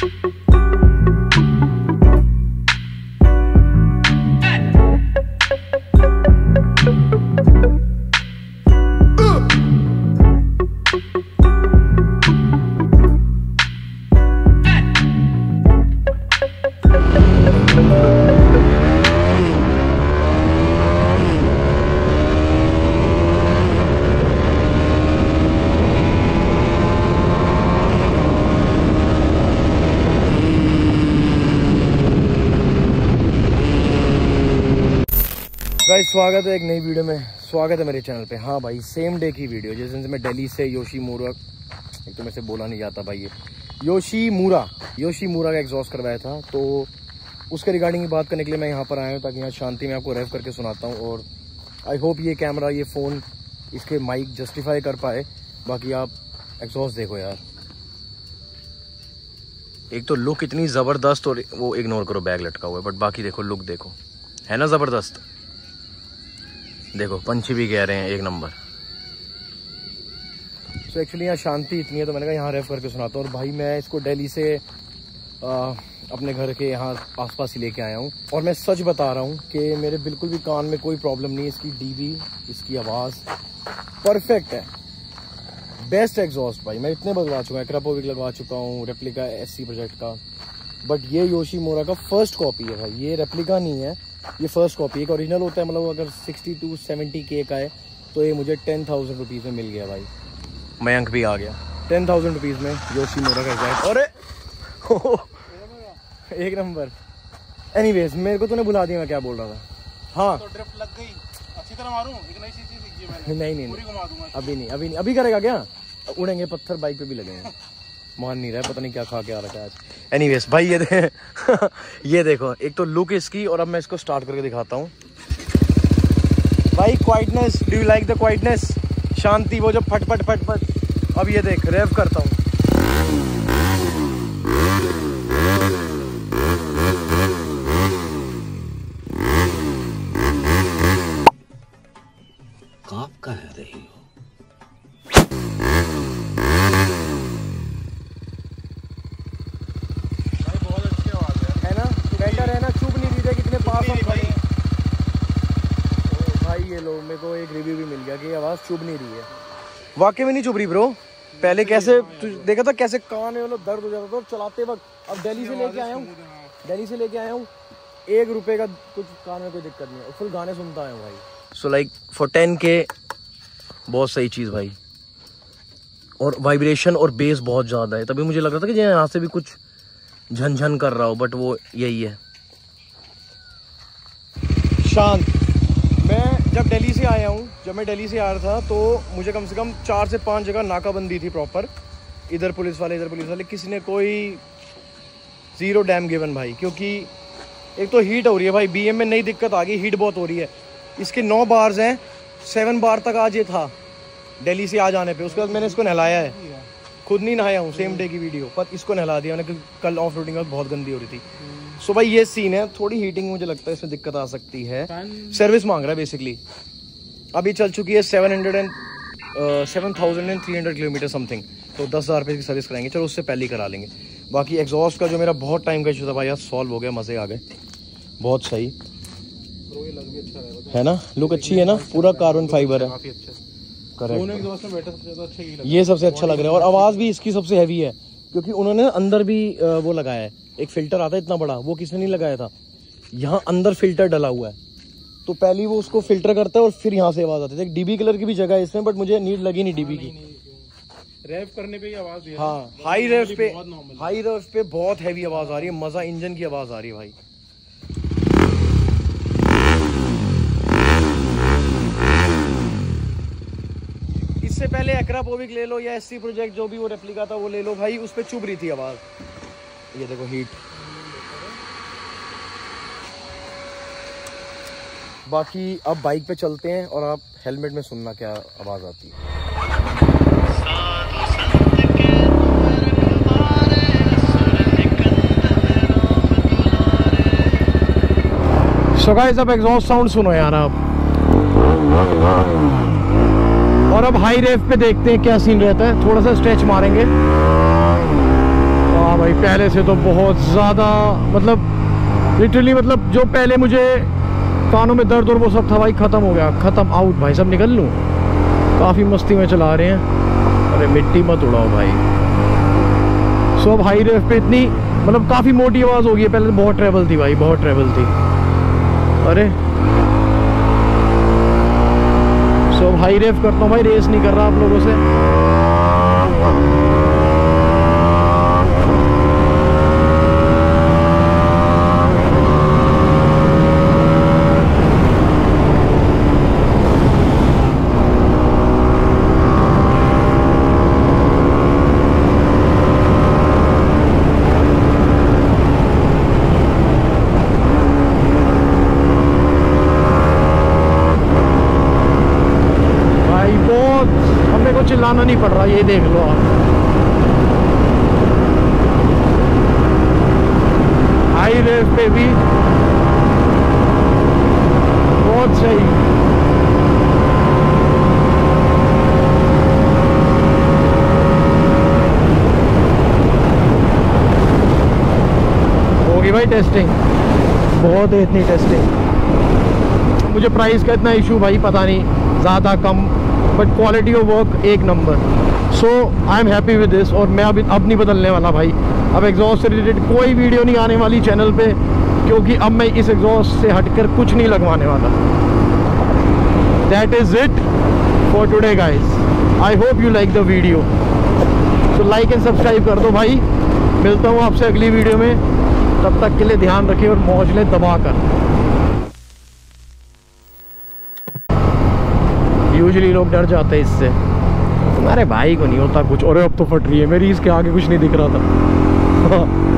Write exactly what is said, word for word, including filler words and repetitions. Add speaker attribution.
Speaker 1: Guys स्वागत है एक नई वीडियो में, स्वागत है मेरे चैनल पे। हाँ भाई, सेम डे की वीडियो, जिस दिन से मैं दिल्ली से योशीमुरा, एक तो मेरे से बोला नहीं जाता भाई, ये योशीमुरा योशीमुरा का एग्जॉस्ट करवाया था, तो उसके रिगार्डिंग बात करने के लिए मैं यहाँ पर आया हूँ, ताकि यहाँ शांति में आपको रेव करके सुनाता हूँ। और आई होप ये कैमरा, ये फ़ोन, इसके माइक जस्टिफाई कर पाए। बाकी आप एग्जॉस्ट देखो यार, एक तो लुक इतनी ज़बरदस्त, और वो इग्नोर करो बैग लटका हुआ है, बट बाकी देखो लुक देखो, है ना ज़बरदस्त। देखो पंछी भी कह रहे हैं एक नंबर। सो so एक्चुअली यहाँ शांति इतनी है, तो मैंने कहा यहाँ रेफ करके सुनाता हूँ। और भाई मैं इसको दिल्ली से आ, अपने घर के यहाँ आसपास ही लेके आया हूँ, और मैं सच बता रहा हूँ कि मेरे बिल्कुल भी कान में कोई प्रॉब्लम नहीं है। इसकी डीबी, इसकी आवाज़ परफेक्ट है, बेस्ट एग्जॉस्ट भाई। मैं इतने बदलवा चुका हूँ, एक्रापोविक लगवा चुका हूँ, रेप्लिका एससी प्रोजेक्ट का, बट ये योशीमुरा का फर्स्ट कॉपी है भाई। ये रेप्लिका नहीं है, ये फर्स्ट कॉपी। एक ओरिजिनल होता है, मतलब अगर सिक्सटी टू सेवेंटी के का है, तो ये मुझे टेन थाउजेंड रुपीज़ में मिल गया भाई। मयंक भी आ गया, टेन थाउजेंड रुपीज़ में योशीमुरा का एग्जैक्ट। अरे एक नंबर। एनीवेज, मेरे को तूने बुला दिया, मैं क्या बोल रहा था। हाँ
Speaker 2: तो ड्रिफ्ट लग गई, अच्छी तरह मारूं, एक नई चीज सीखी मैंने।
Speaker 1: नहीं नहीं
Speaker 2: पूरी घुमा दूंगा।
Speaker 1: अभी नहीं, अभी नहीं, अभी करेगा क्या? उड़ेंगे पत्थर, बाइक पे भी लगेंगे। मान नहीं रहा है, पता नहीं क्या खा के आ रखा है आज। एनीवेज भाई, ये दे ये देखो, एक तो लुक इसकी, और अब मैं इसको स्टार्ट करके दिखाता हूँ भाई। Quietness, do you like the quietness? शांति, वो जो फट फट फट फट। अब ये देख, रेव करता हूँ।
Speaker 3: काँप कह रही हो?
Speaker 1: बेटर है ना, चुभ नहीं रही थी, कितने पास हम खड़े। भाई ये लो, मेरे को एक रिव्यू भी मिल गया कि आवाज़ चुभ नहीं रही है। वाकई में नहीं चुभ रही ब्रो। पहले कैसे देखा था, कैसे कान में मतलब दर्द हो जाता था चलाते वक्त। अब दिल्ली से लेके आया हूँ, दिल्ली से लेके आया हूँ, एक रुपए का कुछ कान में कोई दिक्कत नहीं है, फुल गाने सुनता है भाई। सो लाइक फॉर टेन के बहुत सही चीज़ भाई। और वाइब्रेशन और बेस बहुत ज़्यादा है, तभी मुझे लग रहा था कि यहाँ से भी कुछ झनझन कर रहा हो, बट वो यही है, शांत। मैं जब दिल्ली से आया हूँ, जब मैं दिल्ली से आ रहा था, तो मुझे कम से कम चार से पांच जगह नाकाबंदी थी प्रॉपर। इधर पुलिस वाले, इधर पुलिस वाले, किसी ने कोई जीरो डैम गिवन भाई। क्योंकि एक तो हीट हो रही है भाई, बीएम में नई दिक्कत आ गई, हीट बहुत हो रही है। इसके नौ बार्स हैं, सेवन बार तक आज ये था दिल्ली से आ जाने पे। उसके बाद मैंने इसको नहलाया है, खुद नहीं नहाया हूँ, सेम डे की वीडियो, पर इसको नहला दिया मैंने, क्योंकि कल ऑफ रोडिंग का बहुत गंदी हो रही थी। सो भाई ये सीन है, थोड़ी हीटिंग मुझे लगता है इसमें दिक्कत आ सकती है। सर्विस मांग रहा है बेसिकली। अभी चल चुकी है seven hundred and seven thousand and three hundred kilometre something, तो दस हज़ार रुपये की सर्विस कराएंगे। चलो उससे पहले ही करा लेंगे। बाकी एग्जॉस्ट का जो मेरा बहुत टाइम का इशू था भाई, आज सॉल्व हो गया, मज़े आ गए, बहुत सही है ना। लुक अच्छी है ना, पूरा कार्बन फाइबर है, करेक्ट। ये सबसे अच्छा लग रहा है, और आवाज़ भी इसकी सबसे हैवी है, क्योंकि उन्होंने अंदर भी वो लगाया है, एक फिल्टर आता है इतना बड़ा, वो किसने नहीं लगाया था। यहाँ अंदर फिल्टर डला हुआ है, तो पहले वो उसको फिल्टर करता है और फिर यहाँ से आवाज़ आती है। डीबी कलर की भी जगह है इसमें, बट मुझे नीड लगी नहीं डीबी की।
Speaker 2: रेव करने पे आवाज है।
Speaker 1: हाँ, हाई रेव पे, हाई रेव पे बहुत हैवी आवाज़ आ रही है, मज़ा, इंजन की आवाज़ आ रही है भाई। इससे पहले एक्रापोविक ले लो या एससी प्रोजेक्ट, जो भी वो रेप्लिका था वो ले लो भाई, उस पर चुभ रही थी आवाज़। ये देखो हीट। बाकी अब बाइक पे चलते हैं, और आप हेलमेट में सुनना क्या आवाज़ आती है। सो गाइस, अब एग्जॉस्ट साउंड सुनो यार आप। और अब हाई रेव पे देखते हैं क्या सीन रहता है। थोड़ा सा स्ट्रेच मारेंगे। हाँ भाई, पहले से तो बहुत ज़्यादा, मतलब लिटरली, मतलब जो पहले मुझे कानों में दर्द और वो सब था भाई, ख़त्म हो गया, ख़त्म, आउट भाई, सब निकल लूँ। काफ़ी मस्ती में चला रहे हैं। अरे मिट्टी मत उड़ाओ भाई। सो अब हाई रेफ पे इतनी, मतलब काफ़ी मोटी आवाज़ हो गई है, पहले तो बहुत ट्रेवल थी भाई, बहुत ट्रेवल थी। अरे सो अब हाई रेफ करता हूँ भाई, रेस नहीं कर रहा आप लोगों से। चिल्लाना नहीं पड़ रहा, ये देख लो आप। हाई रेफ पे भी बहुत सही। होगी भाई टेस्टिंग, बहुत है इतनी टेस्टिंग। मुझे प्राइस का इतना इशू भाई पता नहीं, ज़्यादा कम, बट क्वालिटी ऑफ वर्क एक number. So I am happy with this. और मैं अभी अब नहीं बदलने वाला भाई, अब एग्जॉस्ट से रिलेटेड कोई वीडियो नहीं आने वाली चैनल पे, क्योंकि अब मैं इस एग्जॉस्ट से हटकर कुछ नहीं लगवाने वाला। That is it for today guys. I hope you like the video, तो लाइक एंड सब्सक्राइब कर दो भाई। मिलता हूँ आपसे अगली वीडियो में, तब तक के लिए ध्यान रखिए और मौज ले दबा कर। यूजुअली लोग डर जाते हैं इससे, तुम्हारे भाई को नहीं होता कुछ। और अब तो फट रही है मेरी, इसके आगे कुछ नहीं दिख रहा था।